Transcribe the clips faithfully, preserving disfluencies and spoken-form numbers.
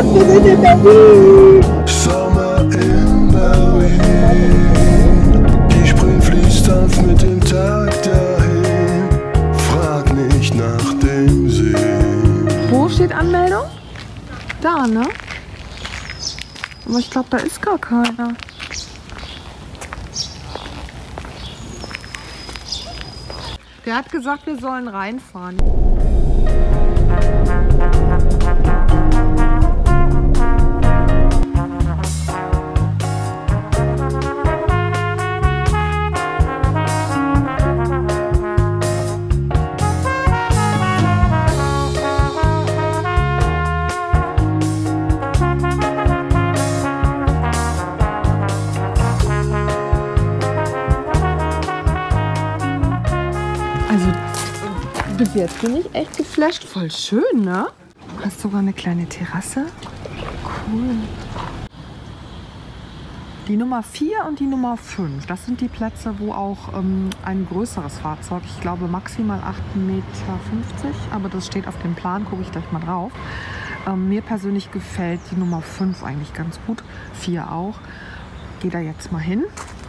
Schatz, wir sind in Berlin! Sommer in Berlin. Die Spree fließt sanft mit dem Tag dahin. Frag nicht nach dem See. Wo steht Anmeldung? Da, ne? Aber ich glaube, da ist gar keiner. Der hat gesagt, wir sollen reinfahren. Also, bis jetzt bin ich echt geflasht. Voll schön, ne? Du hast sogar eine kleine Terrasse. Cool. Die Nummer vier und die Nummer fünf, das sind die Plätze, wo auch ähm, ein größeres Fahrzeug, ich glaube maximal acht Meter fünfzig, aber das steht auf dem Plan, gucke ich gleich mal drauf. Ähm, mir persönlich gefällt die Nummer fünf eigentlich ganz gut, vier auch. Gehe da jetzt mal hin.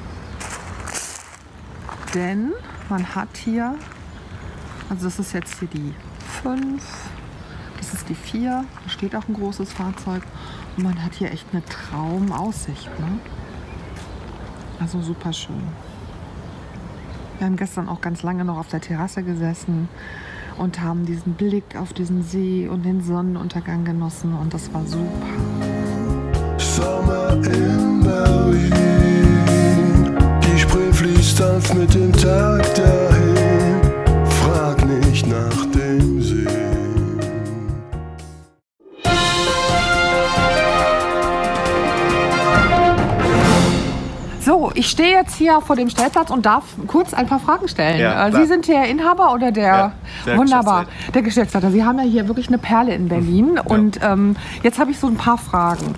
Denn man hat hier, also das ist jetzt hier die fünf, das ist die vier, da steht auch ein großes Fahrzeug und man hat hier echt eine Traumaussicht, ne? Also super schön. Wir haben gestern auch ganz lange noch auf der Terrasse gesessen und haben diesen Blick auf diesen See und den Sonnenuntergang genossen und das war super. Sommer in Berlin. Die Spree fließt sanft mit dem Tag dahin. Frag nicht nach dem See. So, ich stehe jetzt hier vor dem Stellplatz und darf kurz ein paar Fragen stellen. Ja, Äh, klar. Sie sind der Inhaber oder der? Ja, der Wunderbar, Geschäftsleiter. der Geschäftsleiter. Sie haben ja hier wirklich eine Perle in Berlin. Und ähm, jetzt habe ich so ein paar Fragen.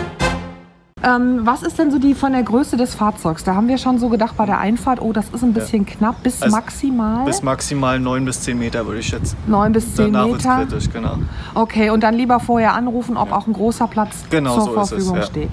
Ähm, was ist denn so die von der Größe des Fahrzeugs? Da haben wir schon so gedacht bei der Einfahrt, oh, das ist ein bisschen knapp, bis Also maximal Bis maximal neun bis zehn Meter würde ich schätzen. neun bis zehn Danach wird es Meter. kritisch, genau. Okay, und dann lieber vorher anrufen, ob auch ein großer Platz Genau, zur so ist es, Verfügung ja. steht.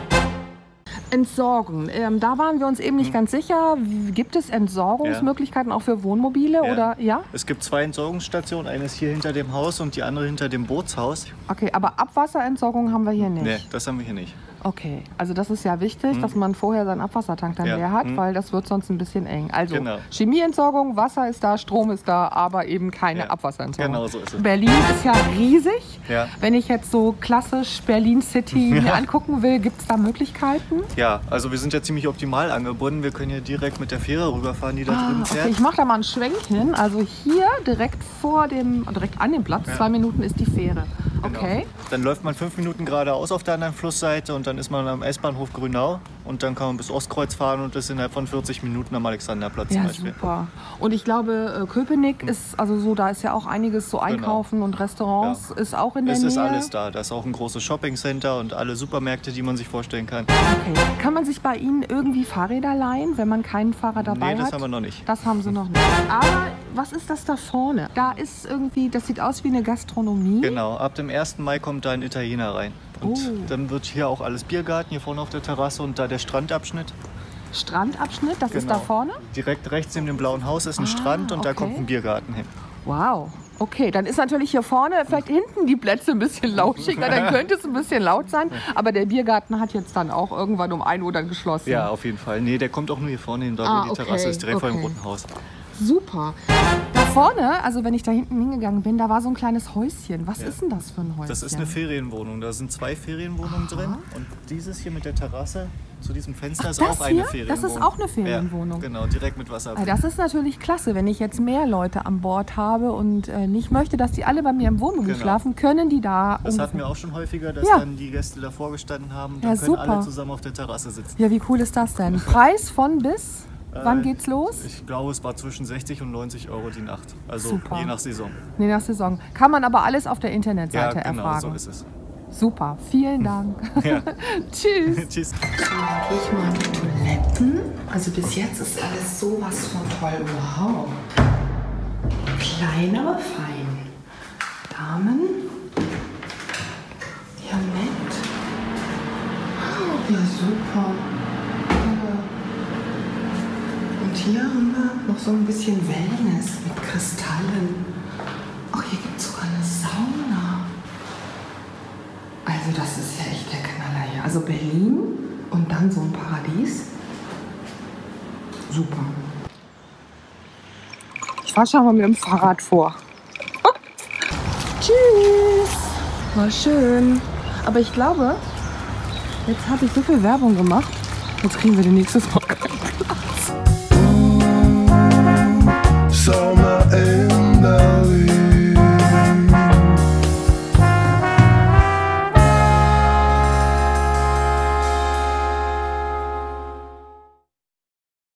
Entsorgen. Ähm, da waren wir uns eben nicht ganz sicher. Wie- Gibt es Entsorgungsmöglichkeiten auch für Wohnmobile? Ja. Oder ja? Es gibt zwei Entsorgungsstationen, eine ist hier hinter dem Haus und die andere hinter dem Bootshaus. Okay, aber Abwasserentsorgung haben wir hier nicht. Nee, das haben wir hier nicht. Okay, also das ist ja wichtig, dass man vorher seinen Abwassertank dann Ja. leer hat, Mhm. weil das wird sonst ein bisschen eng. Also Genau. Chemieentsorgung, Wasser ist da, Strom ist da, aber eben keine Ja. Abwasserentsorgung. Genau so ist es. Berlin ist ja riesig. Ja. Wenn ich jetzt so klassisch Berlin City mir angucken will, gibt es da Möglichkeiten? Ja, also wir sind ja ziemlich optimal angebunden. Wir können hier direkt mit der Fähre rüberfahren, die da Ah, drüben okay, fährt. ich mache da mal einen Schwenk hin. Also hier direkt vor dem, direkt an dem Platz, zwei Minuten ist die Fähre. Genau. Okay. Dann läuft man fünf Minuten geradeaus auf der anderen Flussseite und dann ist man am S-Bahnhof Grünau und dann kann man bis Ostkreuz fahren und ist innerhalb von vierzig Minuten am Alexanderplatz zum Ja, Beispiel. super. Und ich glaube, äh, Köpenick ist, also so, da ist ja auch einiges so Einkaufen und Restaurants, Ja. ist auch in der Es Nähe. ist alles da. Da ist auch ein großes Shoppingcenter und alle Supermärkte, die man sich vorstellen kann. Okay. Kann man sich bei Ihnen irgendwie Fahrräder leihen, wenn man keinen Fahrer dabei Nee, das hat? haben wir noch nicht. Das haben Sie noch nicht. Aber was ist das da vorne? Da ist irgendwie, das sieht aus wie eine Gastronomie. Genau, ab dem ersten Mai kommt da ein Italiener rein. Und Oh. dann wird hier auch alles Biergarten, hier vorne auf der Terrasse und da der Strandabschnitt. Strandabschnitt, das ist Genau. da vorne? Direkt rechts neben dem blauen Haus ist ein Ah, Strand und da okay. kommt ein Biergarten hin. Wow. Okay, dann ist natürlich hier vorne, vielleicht hinten die Plätze ein bisschen lauschiger, dann könnte es ein bisschen laut sein. Aber der Biergarten hat jetzt dann auch irgendwann um ein Uhr dann geschlossen. Ja, auf jeden Fall. Nee, der kommt auch nur hier vorne hin, da Ah, wo die okay, Terrasse ist, direkt vor dem okay. Roten Haus. Super. Da vorne, also wenn ich da hinten hingegangen bin, da war so ein kleines Häuschen. Was Ja. ist denn das für ein Häuschen? Das ist eine Ferienwohnung. Da sind zwei Ferienwohnungen drin. Und dieses hier mit der Terrasse zu diesem Fenster ist das auch eine hier? Ferienwohnung. Das ist auch eine Ferienwohnung? Ja, genau, direkt mit Wasser. Ah, das ist natürlich klasse, wenn ich jetzt mehr Leute an Bord habe und äh, nicht möchte, dass die alle bei mir im Wohnmobil Genau. schlafen, können die da... Das ungefähr- hatten wir auch schon häufiger, dass Ja. dann die Gäste davor gestanden haben. Ja, Dann können super. alle zusammen auf der Terrasse sitzen. Ja, wie cool ist das denn? Preis von bis? Wann Äh, geht's los? Ich glaube, es war zwischen sechzig und neunzig Euro die Nacht. Also Super. je nach Saison. Nee, nach Saison. Kann man aber alles auf der Internetseite Ja, genau, erfragen. so ist es. Super, vielen Dank. Ja. Tschüss. Tschüss. So, dann gehe ich mal in die Toiletten. Also bis jetzt ist alles sowas von toll. Wow. Klein, aber fein. Damen. Die haben super. Und hier haben wir noch so ein bisschen Wellness mit Kristallen. Ach, hier gibt es sogar eine Sauna. Also das ist ja echt der Knaller hier. Also Berlin und dann so ein Paradies. Super. Ich fahre schon mal mit dem Fahrrad vor. Oh. Tschüss. War schön. Aber ich glaube, jetzt habe ich so viel Werbung gemacht. Jetzt kriegen wir den nächstes Mal.